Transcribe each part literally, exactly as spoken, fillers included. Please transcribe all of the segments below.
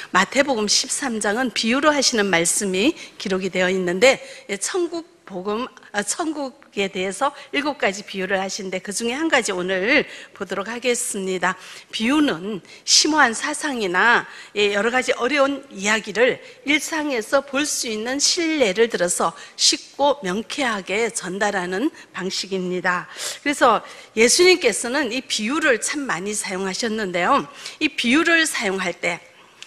마태복음 십삼 장은 비유로 하시는 말씀이 기록이 되어 있는데, 천국 복음, 천국에 대해서 일곱 가지 비유를 하시는데 그 중에 한 가지 오늘 보도록 하겠습니다. 비유는 심오한 사상이나 여러 가지 어려운 이야기를 일상에서 볼 수 있는 실례를 들어서 쉽고 명쾌하게 전달하는 방식입니다. 그래서 예수님께서는 이 비유를 참 많이 사용하셨는데요, 이 비유를 사용할 때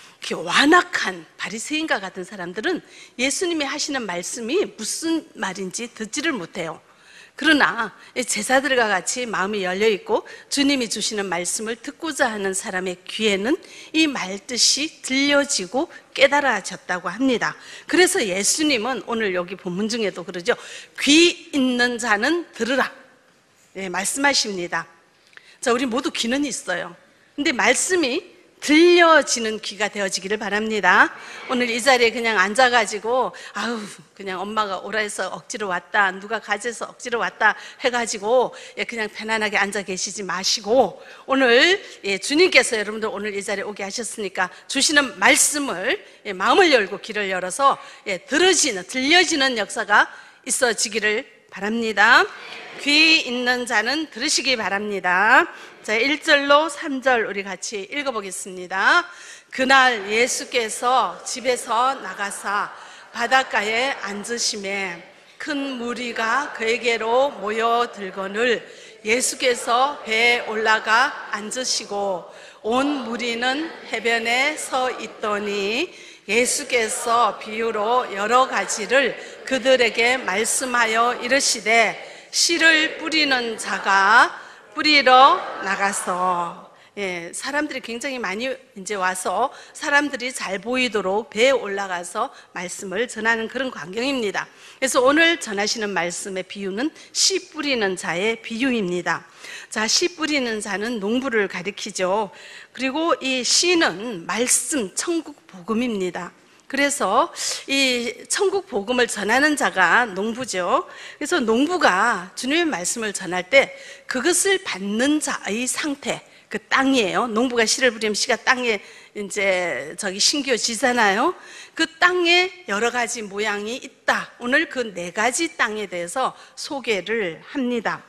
완악한 바리새인과 같은 사람들은 예수님이 하시는 말씀이 무슨 말인지 듣지를 못해요. 그러나 제자들과 같이 마음이 열려있고 주님이 주시는 말씀을 듣고자 하는 사람의 귀에는 이 말뜻이 들려지고 깨달아졌다고 합니다. 그래서 예수님은 오늘 여기 본문 중에도 그러죠. 귀 있는 자는 들으라, 네, 말씀하십니다. 자, 우리 모두 귀는 있어요. 근데 말씀이 들려지는 귀가 되어지기를 바랍니다. 오늘 이 자리에 그냥 앉아가지고 아우 그냥 엄마가 오라 해서 억지로 왔다, 누가 가재서 억지로 왔다 해가지고 그냥 편안하게 앉아 계시지 마시고, 오늘 주님께서 여러분들 오늘 이 자리에 오게 하셨으니까 주시는 말씀을 마음을 열고 귀를 열어서 들어지는, 들려지는 역사가 있어지기를 바랍니다. 귀 있는 자는 들으시기 바랍니다. 자, 일 절로 삼 절 우리 같이 읽어보겠습니다. 그날 예수께서 집에서 나가사 바닷가에 앉으심에 큰 무리가 그에게로 모여들거늘 예수께서 배에 올라가 앉으시고 온 무리는 해변에 서 있더니 예수께서 비유로 여러 가지를 그들에게 말씀하여 이르시되 씨를 뿌리는 자가 뿌리러 나가서, 예, 사람들이 굉장히 많이 이제 와서 사람들이 잘 보이도록 배에 올라가서 말씀을 전하는 그런 광경입니다. 그래서 오늘 전하시는 말씀의 비유는 씨 뿌리는 자의 비유입니다. 자, 씨 뿌리는 자는 농부를 가리키죠. 그리고 이 씨는 말씀, 천국 복음입니다. 그래서 이 천국 복음을 전하는 자가 농부죠. 그래서 농부가 주님의 말씀을 전할 때 그것을 받는 자의 상태, 그 땅이에요. 농부가 씨를 뿌리면 씨가 땅에 이제 저기 심겨지잖아요. 그 땅에 여러 가지 모양이 있다. 오늘 그 네 가지 땅에 대해서 소개를 합니다.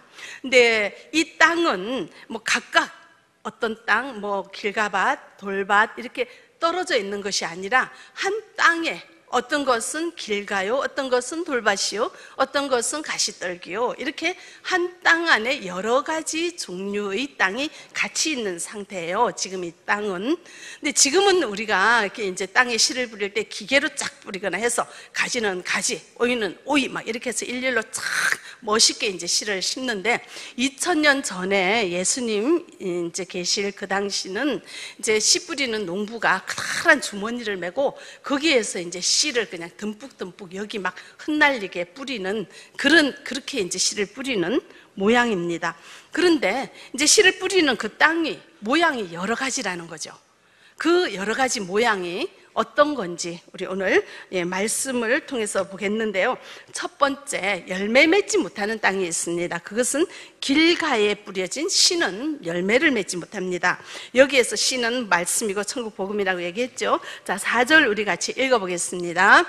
근데 이 땅은 뭐 각각 어떤 땅, 뭐 길가밭, 돌밭 이렇게 떨어져 있는 것이 아니라 한 땅에 어떤 것은 길가요, 어떤 것은 돌밭이요, 어떤 것은 가시떨기요, 이렇게 한 땅 안에 여러 가지 종류의 땅이 같이 있는 상태예요. 지금 이 땅은. 근데 지금은 우리가 이렇게 이제 땅에 씨를 뿌릴 때 기계로 쫙 뿌리거나 해서 가지는 가지, 오이는 오이 막 이렇게 해서 일렬로 쫙 멋있게 이제 씨를 심는데, 이천 년 전에 예수님 이제 계실 그 당시는 이제 씨 뿌리는 농부가 커다란 주머니를 메고 거기에서 이제 씨를 그냥 듬뿍듬뿍 여기 막 흩날리게 뿌리는 그런, 그렇게 이제 씨를 뿌리는 모양입니다. 그런데 이제 씨를 뿌리는 그 땅이 모양이 여러 가지라는 거죠. 그 여러 가지 모양이 어떤 건지 우리 오늘 예, 말씀을 통해서 보겠는데요. 첫 번째, 열매 맺지 못하는 땅이 있습니다. 그것은 길가에 뿌려진 씨는 열매를 맺지 못합니다. 여기에서 씨는 말씀이고 천국 복음이라고 얘기했죠. 자, 사 절 우리 같이 읽어보겠습니다.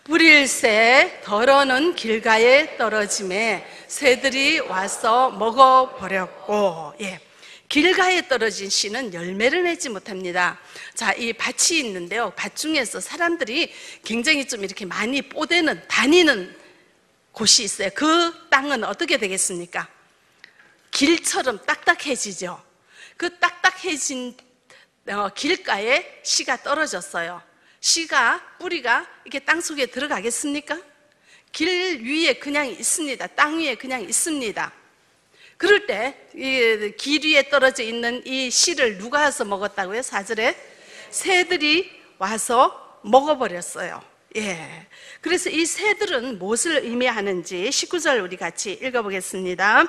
뿌릴새 덜어는 길가에 떨어짐에 새들이 와서 먹어버렸고, 예. 길가에 떨어진 씨는 열매를 맺지 못합니다. 자, 이 밭이 있는데요. 밭 중에서 사람들이 굉장히 좀 이렇게 많이 뽀대는, 다니는 곳이 있어요. 그 땅은 어떻게 되겠습니까? 길처럼 딱딱해지죠. 그 딱딱해진 어, 길가에 씨가 떨어졌어요. 씨가, 뿌리가 이렇게 땅 속에 들어가겠습니까? 길 위에 그냥 있습니다. 땅 위에 그냥 있습니다. 그럴 때 길 위에 떨어져 있는 이 씨를 누가 와서 먹었다고요? 사 절에 새들이 와서 먹어버렸어요. 예. 그래서 이 새들은 무엇을 의미하는지 십구 절 우리 같이 읽어보겠습니다.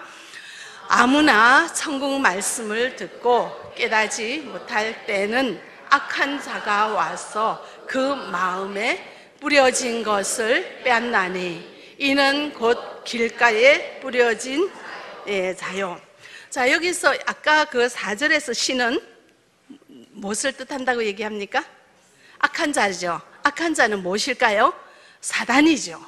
아무나 천국 말씀을 듣고 깨닫지 못할 때는 악한 자가 와서 그 마음에 뿌려진 것을 빼앗나니 이는 곧 길가에 뿌려진 예, 자요. 자, 여기서 아까 그 사 절에서 씨는 무엇을 뜻한다고 얘기합니까? 악한 자죠. 악한 자는 무엇일까요? 사단이죠.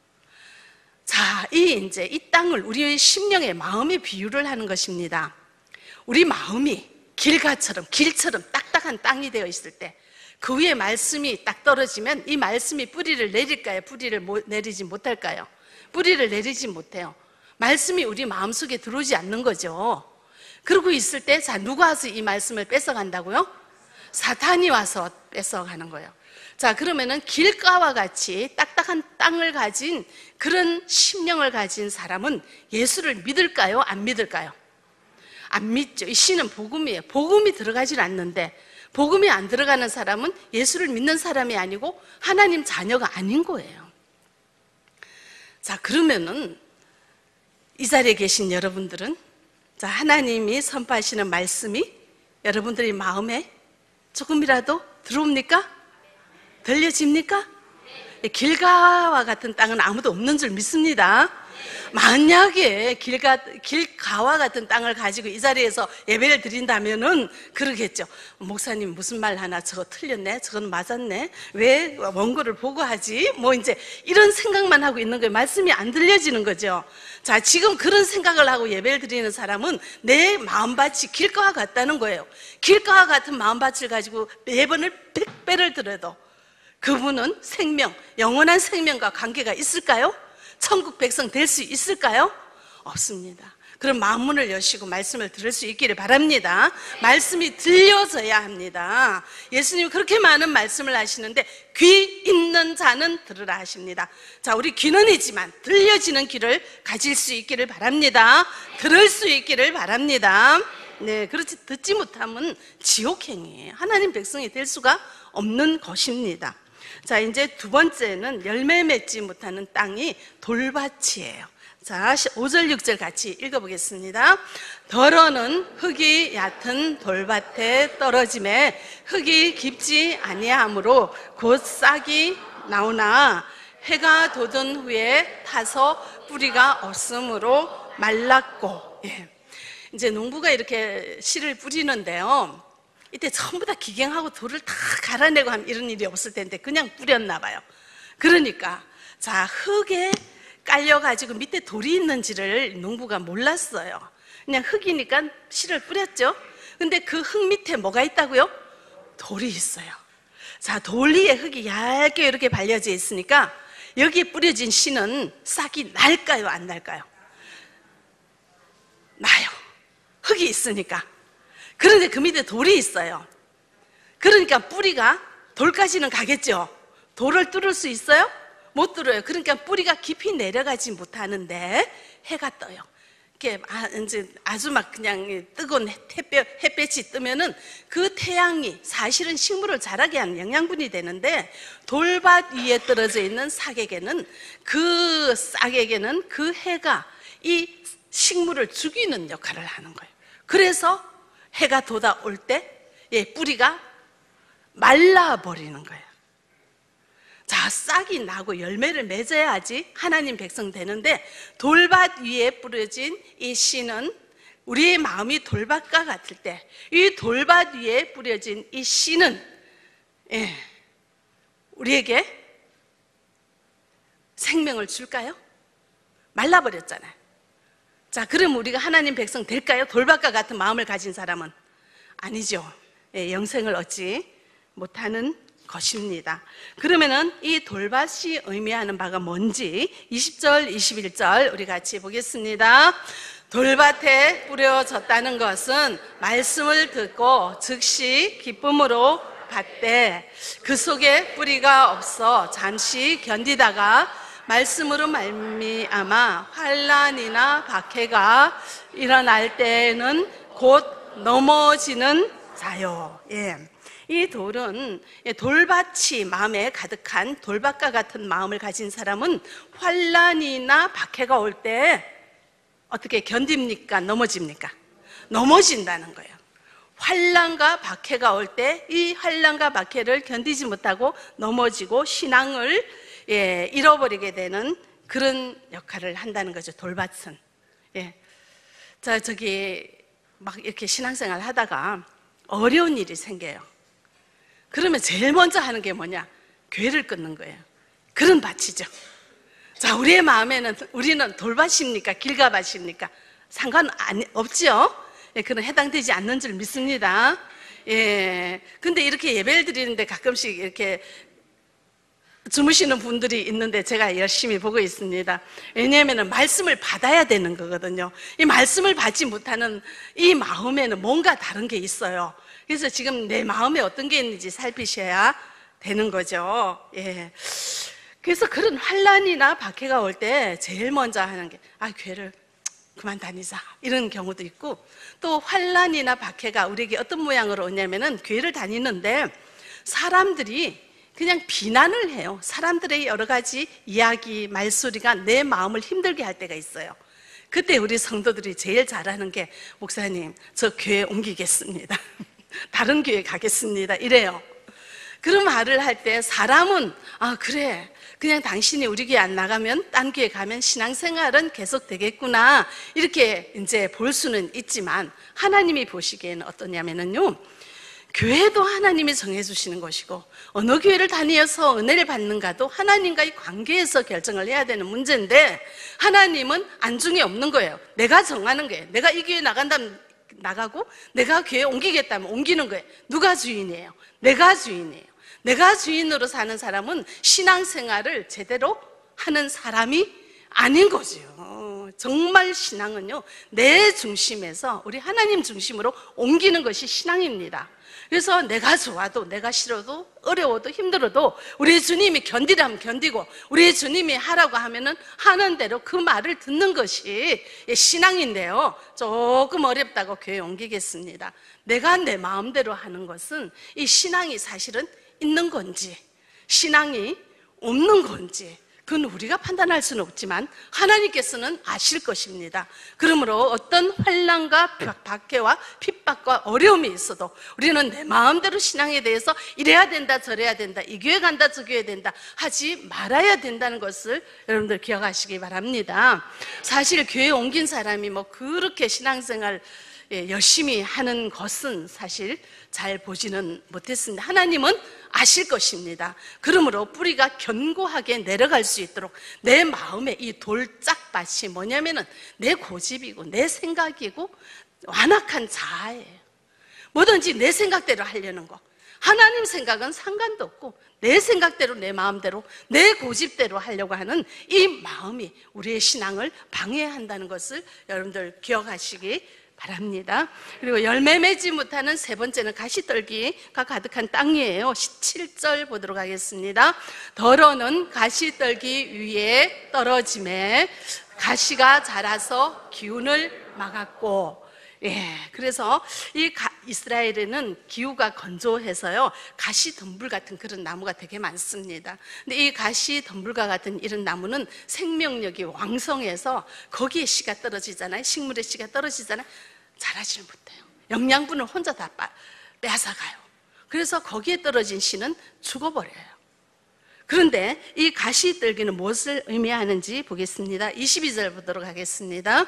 자, 이 이제 이 땅을 우리의 심령의 마음의 비유를 하는 것입니다. 우리 마음이 길가처럼 길처럼 딱딱한 땅이 되어 있을 때 그 위에 말씀이 딱 떨어지면 이 말씀이 뿌리를 내릴까요? 뿌리를 내리지 못할까요? 뿌리를 내리지 못해요. 말씀이 우리 마음속에 들어오지 않는 거죠. 그러고 있을 때, 자, 누가 와서 이 말씀을 뺏어간다고요? 사탄이 와서 뺏어가는 거예요. 자, 그러면은 길가와 같이 딱딱한 땅을 가진 그런 심령을 가진 사람은 예수를 믿을까요? 안 믿을까요? 안 믿죠. 이 씨는 복음이에요. 복음이 들어가질 않는데, 복음이 안 들어가는 사람은 예수를 믿는 사람이 아니고 하나님 자녀가 아닌 거예요. 자, 그러면은 이 자리에 계신 여러분들은, 자, 하나님이 선포하시는 말씀이 여러분들의 마음에 조금이라도 들어옵니까? 들려집니까? 길가와 같은 땅은 아무도 없는 줄 믿습니다. 만약에 길가, 길가와 같은 땅을 가지고 이 자리에서 예배를 드린다면은 그러겠죠. 목사님 무슨 말 하나, 저거 틀렸네, 저건 맞았네, 왜 원고를 보고 하지? 뭐 이제 이런 생각만 하고 있는 거예요. 말씀이 안 들려지는 거죠. 자, 지금 그런 생각을 하고 예배를 드리는 사람은 내 마음밭이 길가와 같다는 거예요. 길가와 같은 마음밭을 가지고 매번을 백 배를 들어도 그분은 생명, 영원한 생명과 관계가 있을까요? 천국 백성 될 수 있을까요? 없습니다. 그럼 마음문을 여시고 말씀을 들을 수 있기를 바랍니다. 말씀이 들려져야 합니다. 예수님이 그렇게 많은 말씀을 하시는데 귀 있는 자는 들으라 하십니다. 자, 우리 귀는 있지만 들려지는 귀를 가질 수 있기를 바랍니다. 들을 수 있기를 바랍니다. 네, 그렇지 듣지 못하면 지옥행이에요. 하나님 백성이 될 수가 없는 것입니다. 자, 이제 두 번째는 열매 맺지 못하는 땅이 돌밭이에요. 자, 오 절 육 절 같이 읽어보겠습니다. 더러는 흙이 얕은 돌밭에 떨어짐에 흙이 깊지 아니하므로 곧 싹이 나오나 해가 돋은 후에 타서 뿌리가 없으므로 말랐고. 예. 이제 농부가 이렇게 씨를 뿌리는데요, 이때 전부 다 기경하고 돌을 다 갈아내고 하면 이런 일이 없을 텐데 그냥 뿌렸나 봐요. 그러니까 자, 흙에 깔려가지고 밑에 돌이 있는지를 농부가 몰랐어요. 그냥 흙이니까 씨를 뿌렸죠. 근데 그 흙 밑에 뭐가 있다고요? 돌이 있어요. 자, 돌 위에 흙이 얇게 이렇게 발려져 있으니까 여기에 뿌려진 씨는 싹이 날까요? 안 날까요? 나요. 흙이 있으니까. 그런데 그 밑에 돌이 있어요. 그러니까 뿌리가 돌까지는 가겠죠. 돌을 뚫을 수 있어요? 못 뚫어요. 그러니까 뿌리가 깊이 내려가지 못하는데 해가 떠요. 이렇게 이제 아주 막 그냥 뜨거운 햇볕, 햇볕이 뜨면은 그 태양이 사실은 식물을 자라게 하는 영양분이 되는데 돌밭 위에 떨어져 있는 싹에게는 그 싹에게는 그 해가 이 식물을 죽이는 역할을 하는 거예요. 그래서 해가 돋아올 때 예, 뿌리가 말라버리는 거예요. 자, 싹이 나고 열매를 맺어야지 하나님 백성 되는데 돌밭 위에 뿌려진 이 씨는 우리의 마음이 돌밭과 같을 때 이 돌밭 위에 뿌려진 이 씨는 예, 우리에게 생명을 줄까요? 말라버렸잖아요. 자, 그럼 우리가 하나님 백성 될까요? 돌밭과 같은 마음을 가진 사람은 아니죠. 예, 영생을 얻지 못하는 것입니다. 그러면은 이 돌밭이 의미하는 바가 뭔지 이십 절, 이십일 절 우리 같이 보겠습니다. 돌밭에 뿌려졌다는 것은 말씀을 듣고 즉시 기쁨으로 받되 그 속에 뿌리가 없어 잠시 견디다가 말씀으로 말미암아 환난이나 박해가 일어날 때에는 곧 넘어지는 자요. 예. 이 돌은 돌밭이 마음에 가득한 돌밭과 같은 마음을 가진 사람은 환난이나 박해가 올 때 어떻게 견딥니까? 넘어집니까? 넘어진다는 거예요. 환난과 박해가 올 때 이 환난과 박해를 견디지 못하고 넘어지고 신앙을 예, 잃어버리게 되는 그런 역할을 한다는 거죠. 돌밭은. 예. 자, 저기 막 이렇게 신앙생활 하다가 어려운 일이 생겨요. 그러면 제일 먼저 하는 게 뭐냐? 괴를 끊는 거예요. 그런 밭이죠. 자, 우리의 마음에는 우리는 돌밭입니까? 길가밭입니까? 상관 없죠? 예, 그런 해당되지 않는 줄 믿습니다. 예. 근데 이렇게 예배를 드리는데 가끔씩 이렇게 주무시는 분들이 있는데 제가 열심히 보고 있습니다. 왜냐하면 말씀을 받아야 되는 거거든요. 이 말씀을 받지 못하는 이 마음에는 뭔가 다른 게 있어요. 그래서 지금 내 마음에 어떤 게 있는지 살피셔야 되는 거죠. 예. 그래서 그런 환난이나 박해가 올 때 제일 먼저 하는 게, 아, 교회를 그만 다니자, 이런 경우도 있고, 또 환난이나 박해가 우리에게 어떤 모양으로 오냐면은 교회를 다니는데 사람들이 그냥 비난을 해요. 사람들의 여러 가지 이야기, 말소리가 내 마음을 힘들게 할 때가 있어요. 그때 우리 성도들이 제일 잘하는 게, 목사님, 저 교회 옮기겠습니다. 다른 교회 가겠습니다. 이래요. 그런 말을 할 때 사람은, 아, 그래, 그냥 당신이 우리 교회 안 나가면 딴 교회 가면 신앙생활은 계속 되겠구나, 이렇게 이제 볼 수는 있지만, 하나님이 보시기에는 어떠냐면요, 교회도 하나님이 정해주시는 것이고, 어느 교회를 다니어서 은혜를 받는가도 하나님과의 관계에서 결정을 해야 되는 문제인데, 하나님은 안중에 없는 거예요. 내가 정하는 거예요. 내가 이 교회 나간다면 나가고, 내가 교회 옮기겠다면 옮기는 거예요. 누가 주인이에요? 내가 주인이에요. 내가 주인으로 사는 사람은 신앙생활을 제대로 하는 사람이 아닌 거죠. 정말 신앙은요, 내 중심에서 우리 하나님 중심으로 옮기는 것이 신앙입니다. 그래서 내가 좋아도, 내가 싫어도, 어려워도, 힘들어도 우리 주님이 견디라면 견디고, 우리 주님이 하라고 하면은 하는 대로 그 말을 듣는 것이 신앙인데요, 조금 어렵다고 교회 옮기겠습니다. 내가 내 마음대로 하는 것은 이 신앙이 사실은 있는 건지, 신앙이 없는 건지, 그건 우리가 판단할 수는 없지만 하나님께서는 아실 것입니다. 그러므로 어떤 환난과 박해와 핍박과 어려움이 있어도 우리는 내 마음대로 신앙에 대해서 이래야 된다, 저래야 된다, 이 교회 간다, 저 교회 된다 하지 말아야 된다는 것을 여러분들 기억하시기 바랍니다. 사실 교회 옮긴 사람이 뭐 그렇게 신앙생활 열심히 하는 것은 사실 잘 보지는 못했습니다. 하나님은 아실 것입니다. 그러므로 뿌리가 견고하게 내려갈 수 있도록 내 마음에 이 돌짝밭이 뭐냐면은 내 고집이고 내 생각이고 완악한 자아예요. 뭐든지 내 생각대로 하려는 거. 하나님 생각은 상관도 없고 내 생각대로, 내 마음대로, 내 고집대로 하려고 하는 이 마음이 우리의 신앙을 방해한다는 것을 여러분들 기억하시기 바랍니다. 그리고 열매 맺지 못하는 세 번째는 가시떨기가 가득한 땅이에요. 십칠 절 보도록 하겠습니다. 더러는 가시떨기 위에 떨어짐에 가시가 자라서 기운을 막았고, 예, 그래서 이 가, 이스라엘에는 기후가 건조해서요, 가시 덤불 같은 그런 나무가 되게 많습니다. 근데 이 가시 덤불과 같은 이런 나무는 생명력이 왕성해서 거기에 씨가 떨어지잖아요. 식물의 씨가 떨어지잖아요. 자라지를 못해요. 영양분을 혼자 다 뺏어가요. 그래서 거기에 떨어진 씨는 죽어버려요. 그런데 이 가시떨기는 무엇을 의미하는지 보겠습니다. 이십이 절 보도록 하겠습니다.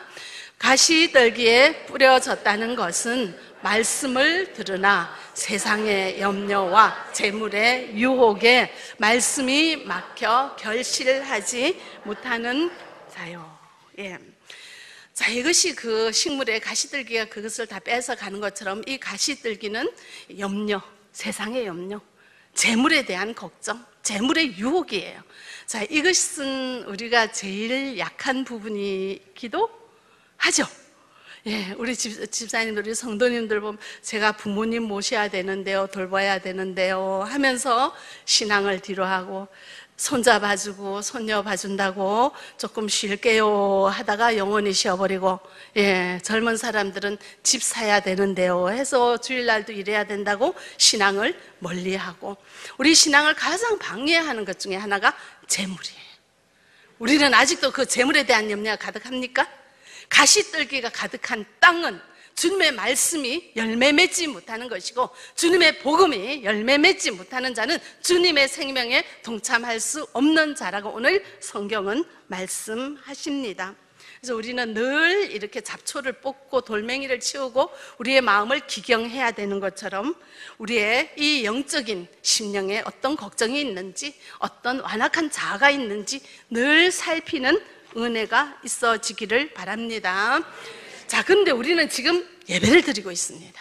가시떨기에 뿌려졌다는 것은 말씀을 들으나 세상의 염려와 재물의 유혹에 말씀이 막혀 결실하지 못하는 자요. 예. 자, 이것이 그 식물의 가시떨기가 그것을 다 뺏어가는 것처럼 이 가시떨기는 염려, 세상의 염려, 재물에 대한 걱정, 재물의 유혹이에요. 자, 이것은 우리가 제일 약한 부분이기도 하죠. 예, 우리 집, 집사님들, 우리 성도님들 보면 제가 부모님 모셔야 되는데요, 돌봐야 되는데요 하면서 신앙을 뒤로하고, 손자 봐주고 손녀 봐준다고 조금 쉴게요 하다가 영원히 쉬어버리고, 예, 젊은 사람들은 집 사야 되는데요 해서 주일날도 일해야 된다고 신앙을 멀리하고, 우리 신앙을 가장 방해하는 것 중에 하나가 재물이에요. 우리는 아직도 그 재물에 대한 염려가 가득합니까? 가시떨기가 가득한 땅은 주님의 말씀이 열매 맺지 못하는 것이고, 주님의 복음이 열매 맺지 못하는 자는 주님의 생명에 동참할 수 없는 자라고 오늘 성경은 말씀하십니다. 그래서 우리는 늘 이렇게 잡초를 뽑고 돌멩이를 치우고 우리의 마음을 기경해야 되는 것처럼 우리의 이 영적인 심령에 어떤 걱정이 있는지, 어떤 완악한 자아가 있는지 늘 살피는 은혜가 있어지기를 바랍니다. 자, 근데 우리는 지금 예배를 드리고 있습니다.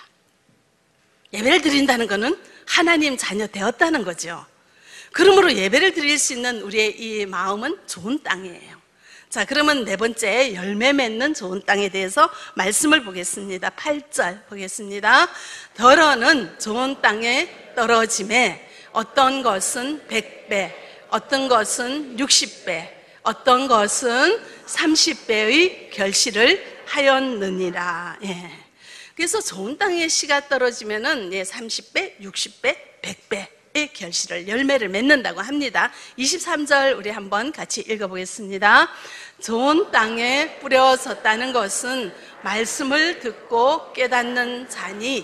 예배를 드린다는 것은 하나님 자녀 되었다는 거죠. 그러므로 예배를 드릴 수 있는 우리의 이 마음은 좋은 땅이에요. 자, 그러면 네 번째 열매 맺는 좋은 땅에 대해서 말씀을 보겠습니다. 팔 절 보겠습니다. 더러는 좋은 땅에 떨어짐에 어떤 것은 백 배, 어떤 것은 육십 배, 어떤 것은 삼십 배의 결실을 하였느니라. 예. 그래서 좋은 땅에 씨가 떨어지면은 예, 삼십 배, 육십 배, 백 배의 결실을, 열매를 맺는다고 합니다. 이십삼 절 우리 한번 같이 읽어보겠습니다. 좋은 땅에 뿌려졌다는 것은 말씀을 듣고 깨닫는 자니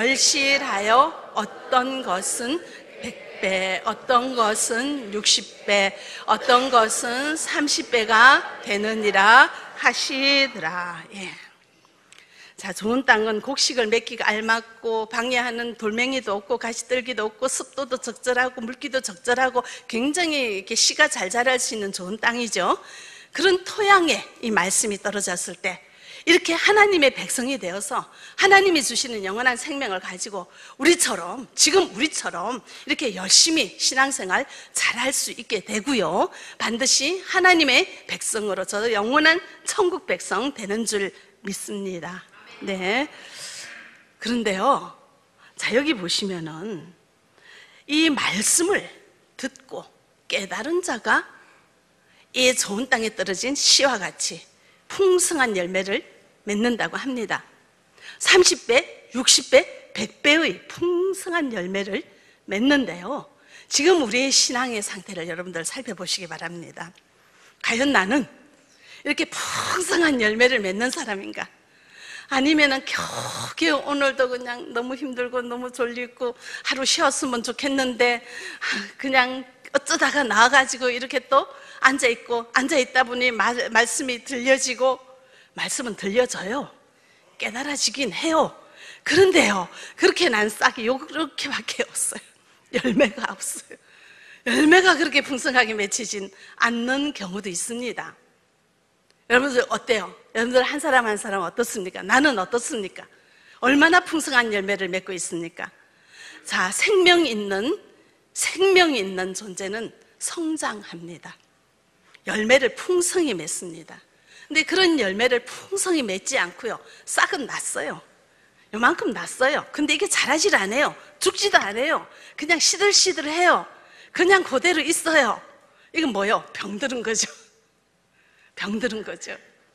결실하여 어떤 것은 백 배, 어떤 것은 육십 배, 어떤 것은 삼십 배가 되느니라 하시더라. 예. 자, 좋은 땅은 곡식을 맺기가 알맞고 방해하는 돌멩이도 없고 가시떨기도 없고 습도도 적절하고 물기도 적절하고 굉장히 이렇게 씨가 잘 자랄 수 있는 좋은 땅이죠. 그런 토양에 이 말씀이 떨어졌을 때 이렇게 하나님의 백성이 되어서 하나님이 주시는 영원한 생명을 가지고 우리처럼, 지금 우리처럼 이렇게 열심히 신앙생활 잘할 수 있게 되고요, 반드시 하나님의 백성으로 저 영원한 천국 백성 되는 줄 믿습니다. 네. 그런데요, 자, 여기 보시면은 이 말씀을 듣고 깨달은 자가 이 좋은 땅에 떨어진 씨와 같이 풍성한 열매를 맺는다고 합니다. 삼십 배, 육십 배, 백 배의 풍성한 열매를 맺는데요, 지금 우리의 신앙의 상태를 여러분들 살펴보시기 바랍니다. 과연 나는 이렇게 풍성한 열매를 맺는 사람인가? 아니면은 겨우겨우 오늘도 그냥 너무 힘들고 너무 졸리고 하루 쉬었으면 좋겠는데 그냥 어쩌다가 나와가지고 이렇게 또 앉아있고, 앉아있다 보니 말, 말씀이 들려지고, 말씀은 들려져요. 깨달아지긴 해요. 그런데요, 그렇게 난 싹이 요렇게밖에 없어요. 열매가 없어요. 열매가 그렇게 풍성하게 맺히진 않는 경우도 있습니다. 여러분들 어때요? 여러분들 한 사람 한 사람 어떻습니까? 나는 어떻습니까? 얼마나 풍성한 열매를 맺고 있습니까? 자, 생명 있는, 생명 있는 존재는 성장합니다. 열매를 풍성히 맺습니다. 근데 그런 열매를 풍성히 맺지 않고요, 싹은 났어요. 요만큼 났어요. 근데 이게 자라질 않아요. 죽지도 않아요. 그냥 시들시들해요. 그냥 그대로 있어요. 이건 뭐예요? 병들은 거죠. 병들은 거죠.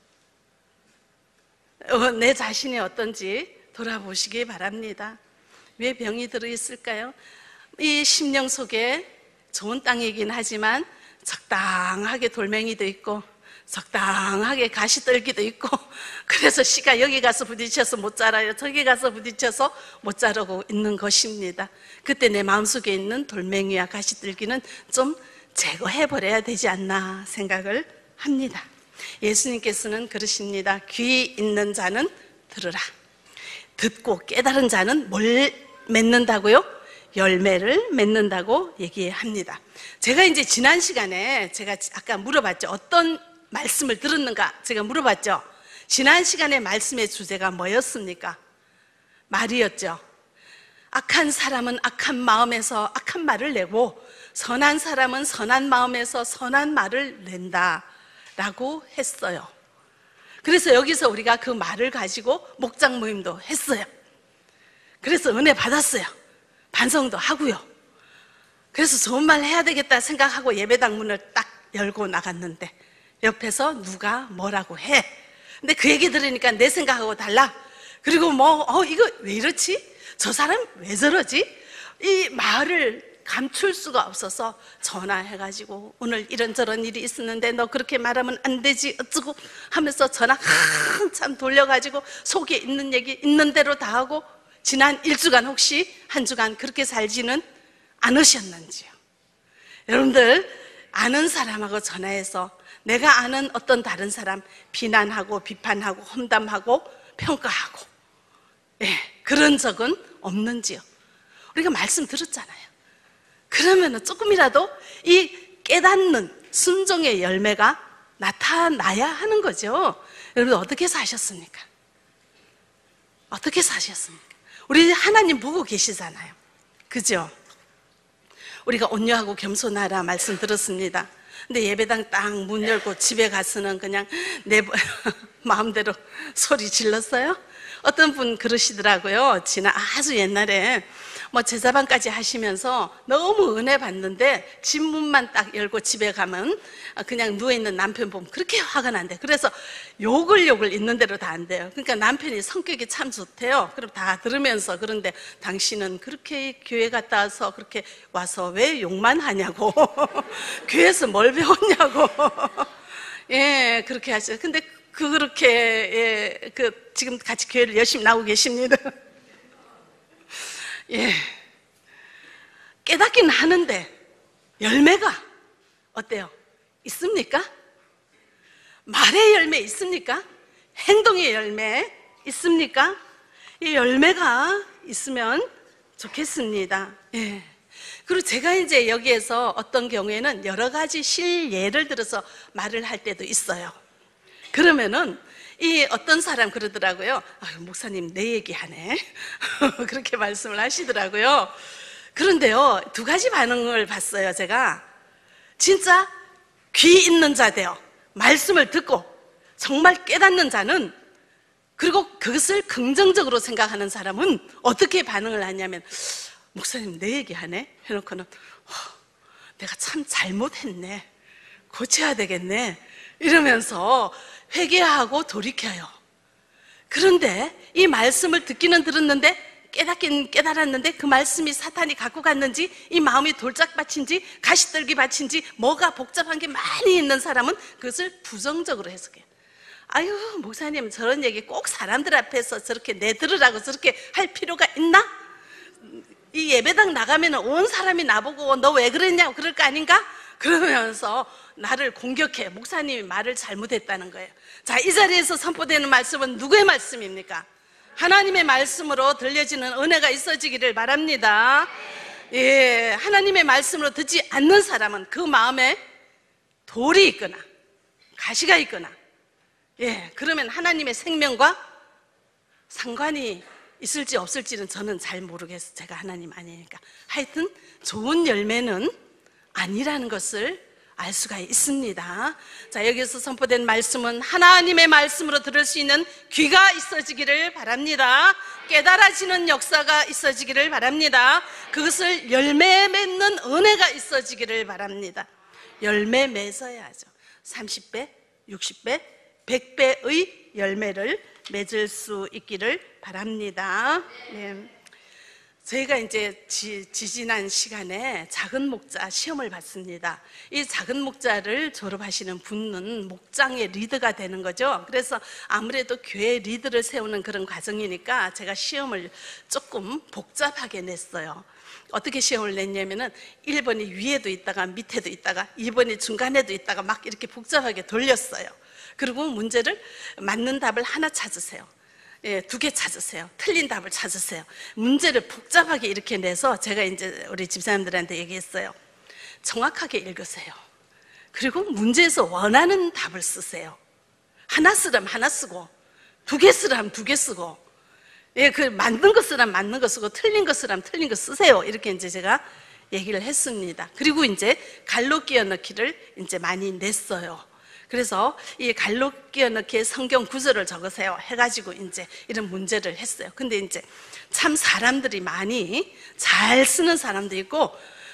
어, 내 자신이 어떤지 돌아보시기 바랍니다. 왜 병이 들어있을까요? 이 심령 속에 좋은 땅이긴 하지만 적당하게 돌멩이도 있고 적당하게 가시떨기도 있고, 그래서 씨가 여기 가서 부딪혀서 못 자라요, 저기 가서 부딪혀서 못 자라고 있는 것입니다. 그때 내 마음속에 있는 돌멩이와 가시떨기는 좀 제거해버려야 되지 않나 생각을 합니다. 예수님께서는 그러십니다. 귀 있는 자는 들으라. 듣고 깨달은 자는 뭘 맺는다고요? 열매를 맺는다고 얘기합니다. 제가 이제 지난 시간에 제가 아까 물어봤죠. 어떤 말씀을 들었는가 제가 물어봤죠. 지난 시간에 말씀의 주제가 뭐였습니까? 말이었죠. 악한 사람은 악한 마음에서 악한 말을 내고 선한 사람은 선한 마음에서 선한 말을 낸다 라고 했어요. 그래서 여기서 우리가 그 말을 가지고 목장 모임도 했어요. 그래서 은혜 받았어요. 반성도 하고요. 그래서 좋은 말 해야 되겠다 생각하고 예배당 문을 딱 열고 나갔는데 옆에서 누가 뭐라고 해. 근데 그 얘기 들으니까 내 생각하고 달라. 그리고 뭐 어 이거 왜 이렇지? 저 사람 왜 저러지? 이 말을 감출 수가 없어서 전화해가지고 오늘 이런저런 일이 있었는데 너 그렇게 말하면 안 되지 어쩌고 하면서 전화 한참 돌려가지고 속에 있는 얘기 있는 대로 다 하고, 지난 일 주간 혹시 한 주간 그렇게 살지는 않으셨는지요? 여러분들 아는 사람하고 전화해서 내가 아는 어떤 다른 사람 비난하고 비판하고 험담하고 평가하고, 예, 그런 적은 없는지요? 우리가 말씀 들었잖아요. 그러면 조금이라도 이 깨닫는 순종의 열매가 나타나야 하는 거죠. 여러분 어떻게 사셨습니까? 어떻게 사셨습니까? 우리 하나님 보고 계시잖아요. 그죠? 우리가 온유하고 겸손하라 말씀 들었습니다. 근데 예배당 딱 문 열고 집에 가서는 그냥 내 마음대로 소리 질렀어요? 어떤 분 그러시더라고요. 지난 아주 옛날에 뭐 제자반까지 하시면서 너무 은혜 받는데 집 문만 딱 열고 집에 가면 그냥 누워있는 남편 보면 그렇게 화가 난대. 그래서 욕을 욕을 있는 대로 다 안 돼요. 그러니까 남편이 성격이 참 좋대요. 그럼 다 들으면서, 그런데 당신은 그렇게 교회 갔다 와서 그렇게 와서 왜 욕만 하냐고 교회에서 뭘 배웠냐고 예, 그렇게 하죠. 근데 그렇게, 예, 그 지금 같이 교회를 열심히 나오고 계십니다. 예, 깨닫기는 하는데 열매가 어때요? 있습니까? 말의 열매 있습니까? 행동의 열매 있습니까? 이 열매가 있으면 좋겠습니다. 예. 그리고 제가 이제 여기에서 어떤 경우에는 여러 가지 실예를 들어서 말을 할 때도 있어요. 그러면은 이 어떤 사람 그러더라고요. 아유, 목사님 내 얘기하네. 그렇게 말씀을 하시더라고요. 그런데요, 두 가지 반응을 봤어요. 제가 진짜 귀 있는 자대요, 말씀을 듣고 정말 깨닫는 자는, 그리고 그것을 긍정적으로 생각하는 사람은 어떻게 반응을 하냐면, 목사님 내 얘기하네 해놓고는 내가 참 잘못했네, 고쳐야 되겠네 이러면서 회개하고 돌이켜요. 그런데 이 말씀을 듣기는 들었는데 깨닫긴 깨달았는데 그 말씀이 사탄이 갖고 갔는지, 이 마음이 돌짝밭인지 가시떨기밭인지 뭐가 복잡한 게 많이 있는 사람은 그것을 부정적으로 해석해요. 아유, 목사님 저런 얘기 꼭 사람들 앞에서 저렇게 내들으라고 저렇게 할 필요가 있나? 이 예배당 나가면 온 사람이 나보고 너 왜 그랬냐고 그럴 거 아닌가? 그러면서 나를 공격해. 목사님이 말을 잘못했다는 거예요. 자, 이 자리에서 선포되는 말씀은 누구의 말씀입니까? 하나님의 말씀으로 들려지는 은혜가 있어지기를 바랍니다. 예, 하나님의 말씀으로 듣지 않는 사람은 그 마음에 돌이 있거나 가시가 있거나, 예, 그러면 하나님의 생명과 상관이 있을지 없을지는 저는 잘 모르겠어요. 제가 하나님 아니니까. 하여튼 좋은 열매는 아니라는 것을 알 수가 있습니다. 자, 여기서 선포된 말씀은 하나님의 말씀으로 들을 수 있는 귀가 있어지기를 바랍니다. 깨달아지는 역사가 있어지기를 바랍니다. 그것을 열매 맺는 은혜가 있어지기를 바랍니다. 열매 맺어야죠. 삼십 배, 육십 배, 백 배의 열매를 맺을 수 있기를 바랍니다. 네. 저희가 이제 지, 지지난 시간에 작은 목자 시험을 봤습니다. 이 작은 목자를 졸업하시는 분은 목장의 리더가 되는 거죠. 그래서 아무래도 교회 리더를 세우는 그런 과정이니까 제가 시험을 조금 복잡하게 냈어요. 어떻게 시험을 냈냐면은 일 번이 위에도 있다가 밑에도 있다가 이 번이 중간에도 있다가 막 이렇게 복잡하게 돌렸어요. 그리고 문제를 맞는 답을 하나 찾으세요. 예, 두 개 찾으세요. 틀린 답을 찾으세요. 문제를 복잡하게 이렇게 내서 제가 이제 우리 집사님들한테 얘기했어요. 정확하게 읽으세요. 그리고 문제에서 원하는 답을 쓰세요. 하나 쓰라면 하나 쓰고, 두 개 쓰라면 두 개 쓰고, 예, 그 맞는 거 쓰라면 맞는 거 쓰고, 틀린 거 쓰라면 틀린 거 쓰세요. 이렇게 이제 제가 얘기를 했습니다. 그리고 이제 갈로 끼워 넣기를 이제 많이 냈어요. 그래서 이 갈로 끼워 넣기에 성경 구절을 적으세요 해가지고 이제 이런 문제를 했어요. 근데 이제 참 사람들이 많이 잘 쓰는 사람도 있고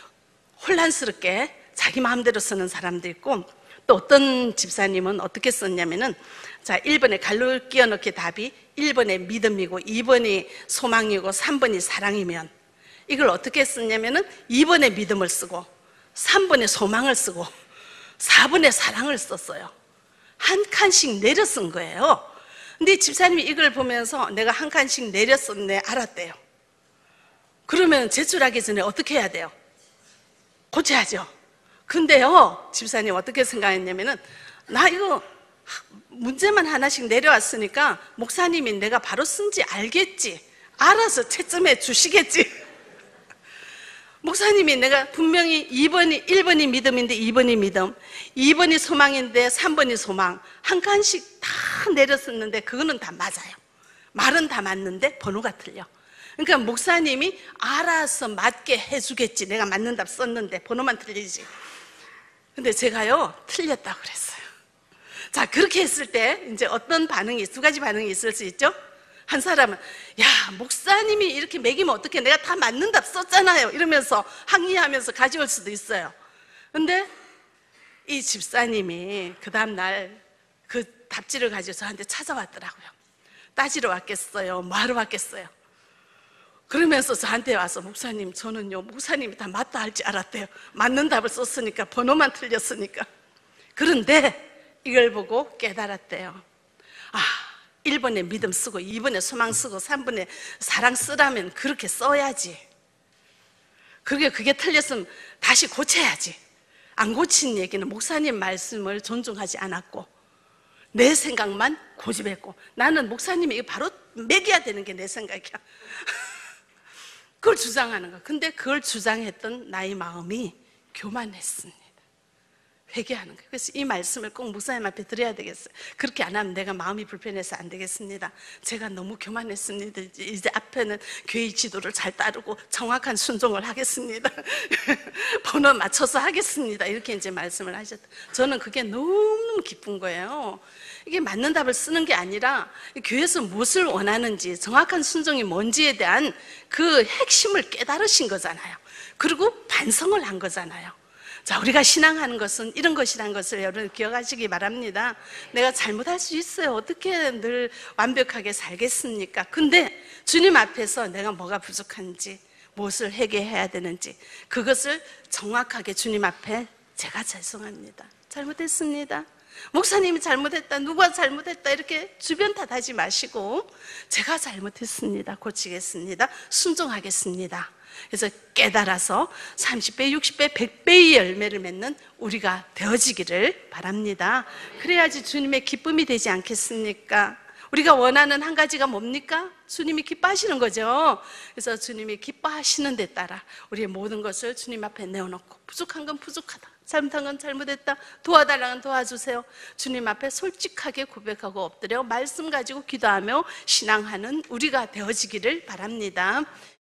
혼란스럽게 자기 마음대로 쓰는 사람도 있고, 또 어떤 집사님은 어떻게 썼냐면은, 자, 일 번에 갈로 끼워 넣기 답이 일 번에 믿음이고 이 번이 소망이고 삼 번이 사랑이면, 이걸 어떻게 썼냐면은 이 번에 믿음을 쓰고 삼 번에 소망을 쓰고 사 번에 사랑을 썼어요. 한 칸씩 내려 쓴 거예요. 근데 집사님이 이걸 보면서 내가 한 칸씩 내려 썼네 알았대요. 그러면 제출하기 전에 어떻게 해야 돼요? 고쳐야죠. 근데요, 집사님 어떻게 생각했냐면은, 나 이거 문제만 하나씩 내려왔으니까 목사님이 내가 바로 쓴지 알겠지, 알아서 채점해 주시겠지. 목사님이 내가 분명히 이 번이 일 번이 믿음인데 이 번이 믿음, 이 번이 소망인데 삼 번이 소망, 한 칸씩 다 내렸었는데 그거는 다 맞아요. 말은 다 맞는데 번호가 틀려. 그러니까 목사님이 알아서 맞게 해주겠지, 내가 맞는 답 썼는데 번호만 틀리지. 근데 제가요 틀렸다고 그랬어요. 자, 그렇게 했을 때 이제 어떤 반응이, 두 가지 반응이 있을 수 있죠. 한 사람은 야, 목사님이 이렇게 매기면 어떻게, 내가 다 맞는 답 썼잖아요, 이러면서 항의하면서 가져올 수도 있어요. 근데 이 집사님이 그 다음날 그 답지를 가지고 저한테 찾아왔더라고요. 따지러 왔겠어요, 뭐하러 왔겠어요. 그러면서 저한테 와서, 목사님, 저는요 목사님이 다 맞다 할 줄 알았대요. 맞는 답을 썼으니까, 번호만 틀렸으니까. 그런데 이걸 보고 깨달았대요. 아, 일 번에 믿음 쓰고 이 번에 소망 쓰고 삼 번에 사랑 쓰라면 그렇게 써야지. 그게 그게 틀렸으면 다시 고쳐야지. 안 고친 얘기는 목사님 말씀을 존중하지 않았고 내 생각만 고집했고, 나는 목사님이 이거 바로 매겨야 되는 게 내 생각이야. 그걸 주장하는 거야. 근데 그걸 주장했던 나의 마음이 교만했습니다. 회개하는 거예요. 그래서 이 말씀을 꼭 목사님 앞에 드려야 되겠어요. 그렇게 안 하면 내가 마음이 불편해서 안 되겠습니다. 제가 너무 교만했습니다. 이제 앞에는 교회 지도를 잘 따르고 정확한 순종을 하겠습니다. 번호 맞춰서 하겠습니다. 이렇게 이제 말씀을 하셨다. 저는 그게 너무 기쁜 거예요. 이게 맞는 답을 쓰는 게 아니라 교회에서 무엇을 원하는지, 정확한 순종이 뭔지에 대한 그 핵심을 깨달으신 거잖아요. 그리고 반성을 한 거잖아요. 자, 우리가 신앙하는 것은 이런 것이라는 것을 여러분 기억하시기 바랍니다. 내가 잘못할 수 있어요. 어떻게 늘 완벽하게 살겠습니까? 근데 주님 앞에서 내가 뭐가 부족한지, 무엇을 회개해야 되는지, 그것을 정확하게 주님 앞에, 제가 죄송합니다, 잘못했습니다, 목사님이 잘못했다, 누가 잘못했다, 이렇게 주변 탓하지 마시고 제가 잘못했습니다, 고치겠습니다, 순종하겠습니다. 그래서 깨달아서 삼십 배, 육십 배, 백 배의 열매를 맺는 우리가 되어지기를 바랍니다. 그래야지 주님의 기쁨이 되지 않겠습니까? 우리가 원하는 한 가지가 뭡니까? 주님이 기뻐하시는 거죠. 그래서 주님이 기뻐하시는 데 따라 우리의 모든 것을 주님 앞에 내어놓고, 부족한 건 부족하다, 잘못한 건 잘못했다, 도와달라는 건 도와주세요, 주님 앞에 솔직하게 고백하고 엎드려 말씀 가지고 기도하며 신앙하는 우리가 되어지기를 바랍니다.